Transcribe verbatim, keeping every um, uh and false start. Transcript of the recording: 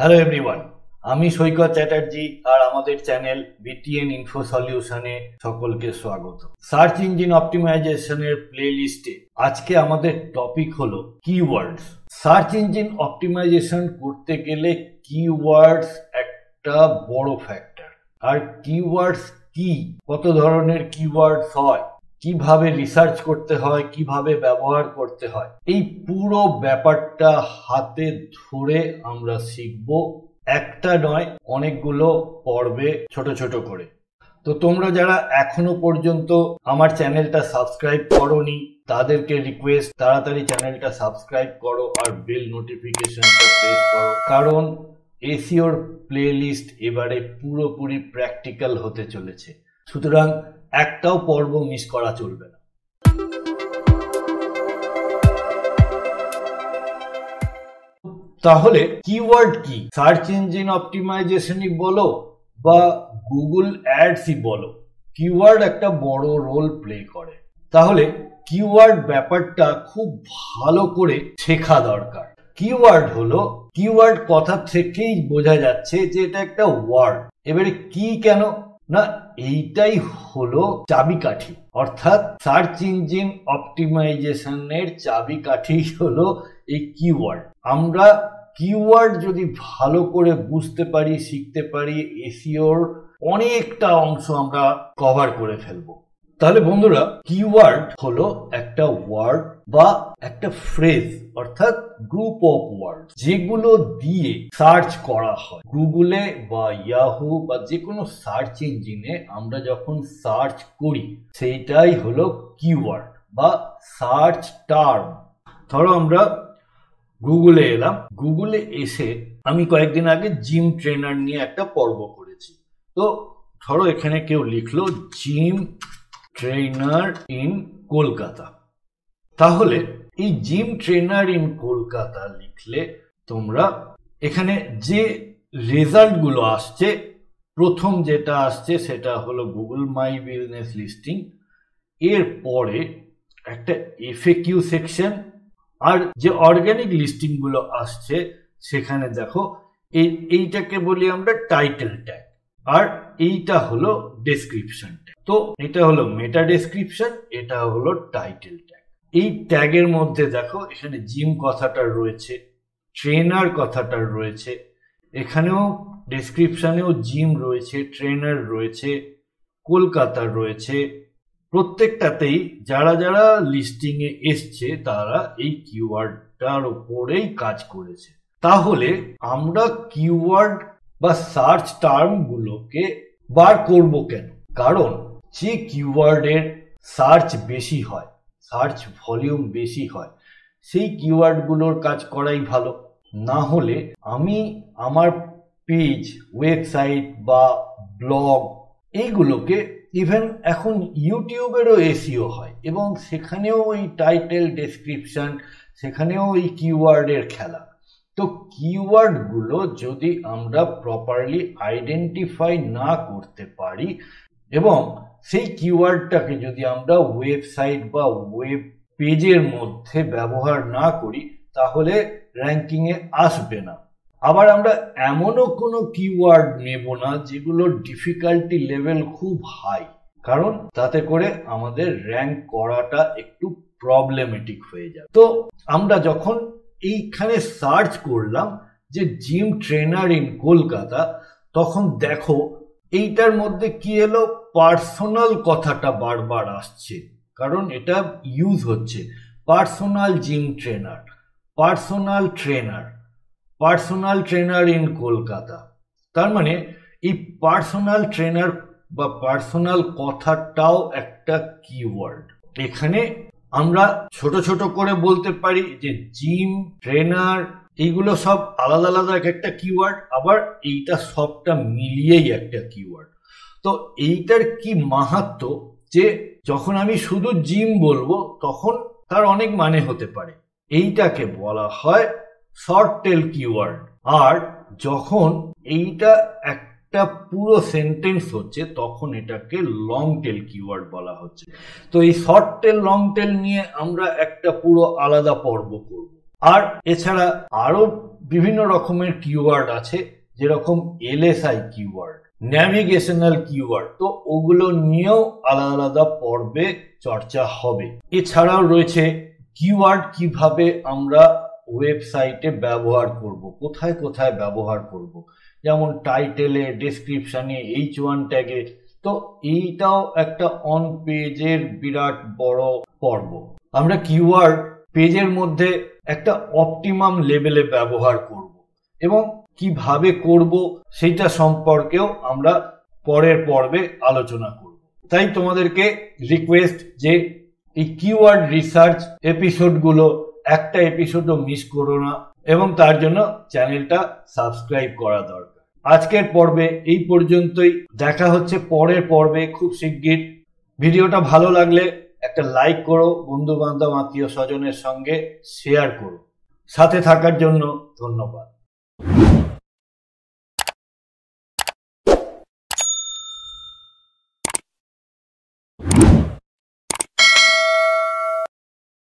Hello everyone, আমি সৈকত চ্যাটার্জি আর আমাদের channel BTN info সলিউশনে সকলকে স্বাগত। সার্চ ইঞ্জিন অপটিমাইজেশনের প্লে লিস্টে আজকে আমাদের টপিক হলো কিওয়ার্ডস। সার্চ ইঞ্জিন অপটিমাইজেশন করতে গেলে কিওয়ার্ডস একটা বড় ফ্যাক্টর। আর কিওয়ার্ডস কি, কত ধরনের কিওয়ার্ডস হয়, কিভাবে রিসার্চ করতে হয়, কিভাবে ব্যবহার করতে হয়, এই পুরো ব্যাপারটা হাতে ধরে আমরা শিখব। একটা নয়, অনেকগুলো পর্বে ছোট ছোট করে। তো তোমরা যারা এখনো পর্যন্ত আমার চ্যানেলটা সাবস্ক্রাইব করোনি তাদেরকে রিকোয়েস্ট, তাড়াতাড়ি চ্যানেলটা সাবস্ক্রাইব করো আর বেল নোটিফিকেশনটা প্রেস করো, কারণ এসইওর প্লে লিস্ট এবারে পুরোপুরি প্র্যাকটিক্যাল হতে চলেছে। সুতরাং একটাও পর্ব মিস করা চলবে না। তাহলে কিওয়ার্ড কি? সার্চ ইঞ্জিন অপটিমাইজেশনই বলো বা গুগল অ্যাডসই বলো, কিওয়ার্ড একটা বড় রোল প্লে করে। তাহলে কিওয়ার্ড ব্যাপারটা খুব ভালো করে শেখা দরকার। কিওয়ার্ড হলো, কিওয়ার্ড কথা থেকেই বোঝা যাচ্ছে যে এটা একটা ওয়ার্ড। এবারে কি কেন না, এইটাই হলো চাবিকাঠি, অর্থাৎ সার্চ ইঞ্জিন অপটিমাইজেশনের চাবিকাঠি হলো এই কিওয়ার্ড। আমরা কিওয়ার্ড যদি ভালো করে বুঝতে পারি, শিখতে পারি, এসইওর অনেকটা অংশ আমরা কভার করে ফেলবো। তাহলে বন্ধুরা, কিওয়ার্ড হলো একটা ওয়ার্ড বা একটা ফ্রেজ, অর্থাৎ গ্রুপ অফ ওয়ার্ড যেগুলো দিয়ে সার্চ করা হয়। গুগলে বা ইয়াহু বা যে কোনো সার্চ ইঞ্জিনে আমরা যখন সার্চ করি সেইটাই হলো কিওয়ার্ড বা সার্চ টার্ম। ধরো আমরা গুগলে এলাম, গুগলে এসে আমি কয়েকদিন আগে জিম ট্রেনার নিয়ে একটা পর্ব করেছি। তো ধরো এখানে কেউ লিখলো জিম ট্রেনার ইন কলকাতা। তাহলে এই জিম ট্রেনার ইন কলকাতা লিখলে তোমরা এখানে যে রেজাল্ট গুলো আসছে, প্রথম যেটা আসছে সেটা হলো গুগল মাই বিজনেস লিস্টিং, এর পরে একটা এফএকিউ সেকশন, আর যে অর্গানিক লিস্টিং গুলো আসছে সেখানে দেখো এই এইটাকে বলি আমরা টাইটেল ট্যাগ, আর এইটা হলো ডেসক্রিপশন ট্যাগ। তো এটা হলো মেটা ডেসক্রিপশন, এটা হলো টাইটেল ট্যাগ। এই ট্যাগের মধ্যে দেখো এখানে জিম কথাটা রয়েছে, ট্রেনার কথাটা রয়েছে, এখানেও ডেসক্রিপশনেও জিম রয়েছে, ট্রেনার রয়েছে, কলকাতা রয়েছে। প্রত্যেকটাতেই যারা যারা লিস্টিং এ এসছে তারা এই কিওয়ার্ডটার উপরেই কাজ করেছে। তাহলে আমরা কিওয়ার্ড বা সার্চ টার্ম গুলোকে বার করব কেন? কারণ যে কিওয়ার্ডের সার্চ বেশি হয়, সার্চ ভলিউম বেশি হয়, সেই কিওয়ার্ড গুলোর কাজ করাই ভালো। না হলে আমি আমার পেজ, ওয়েবসাইট বা ব্লগ এইগুলোকে, ইভেন এখন ইউটিউবেরও এসইও হয় এবং সেখানেও এই টাইটেল ডেসক্রিপশন, সেখানেও এই কিওয়ার্ডের খেলা। তো কিওয়ার্ড গুলো যদি আমরা প্রপারলি আইডেন্টিফাই না করতে পারি এবং সেই কিওয়ার্ডটাকে যদি আমরা ওয়েবসাইট বা ওয়েব পেজের মধ্যে ব্যবহার না করি তাহলে র্যাঙ্কিং এ আসবে না। আবার আমরা এমনও কোনো কিওয়ার্ড নেব না যেগুলোর ডিফিকাল্টি লেভেল খুব হাই, কারণ তাতে করে আমাদের র্যাঙ্ক করাটা একটু প্রবলেমেটিক হয়ে যাবে। তো আমরা যখন এইখানে সার্চ করলাম যে জিম ট্রেনার ইন কলকাতা, তখন দেখো এইটার মধ্যে কি এলো, পার্সোনাল কথাটা বারবার আসছে, কারণ এটা ইউজ হচ্ছে personal gym trainer, personal trainer, personal trainer in Kolkata. তার মানে এই পার্সোনাল ট্রেনার বা পার্সোনাল কথাটাও একটা কিওয়ার্ড। এখানে আমরা ছোট ছোট করে বলতে পারি যে জিম ট্রেনার এইগুলো সব আলাদা আলাদা এক একটা কিওয়ার্ড, আবার এইটা সবটা মিলিয়েই একটা কিওয়ার্ড। তো এইটার কি মাহাত্ম্য যে যখন আমি শুধু জিম বলবো তখন তার অনেক মানে হতে পারে, এইটাকে বলা হয় শর্ট টেল কিওয়ার্ড। আর যখন এইটা একটা পুরো সেন্টেন্স হচ্ছে তখন এটাকে লং টেল কিওয়ার্ড বলা হচ্ছে। তো এই শর্ট টেল লং টেল নিয়ে আমরা একটা পুরো আলাদা পর্ব করব। আর এছাড়া আরো বিভিন্ন রকমের কিওয়ার্ড আছে, যেরকম এলএসআই কিওয়ার্ড, ন্যাভিগেশনাল কিওয়ার্ড, তো ওগুলো নিয়েও আলাদা আলাদা পর্বে চর্চা হবে। এছাড়াও রয়েছে কিওয়ার্ড কিভাবে আমরা ওয়েবসাইটে ব্যবহার করব, কোথায় কোথায় ব্যবহার করব, যেমন টাইটেলে, ডেসক্রিপশনে, এইচ ওয়ান ট্যাগে। তো এইটাও একটা অন পেজের বিরাট বড় পর্ব। আমরা কিওয়ার্ড পেজের মধ্যে একটা অপটিমাম লেভেলে ব্যবহার করব এবং কিভাবে করব সেটা সম্পর্কেও আমরা পরের পর্বে আলোচনা করব। তাই তোমাদেরকে রিকোয়েস্ট যে এই কিওয়ার্ড রিসার্চ এপিসোডগুলো একটা এপিসোডও মিস করো না, এবং তার জন্য চ্যানেলটা সাবস্ক্রাইব করা দরকার। আজকের পর্বে এই পর্যন্তই, দেখা হচ্ছে পরের পর্বে খুব শিগগির। ভিডিওটা ভালো লাগলে একটা লাইক করো, বন্ধু বান্ধব আত্মীয় স্বজনের সঙ্গে শেয়ার করো। সাথে থাকার জন্য ধন্যবাদ।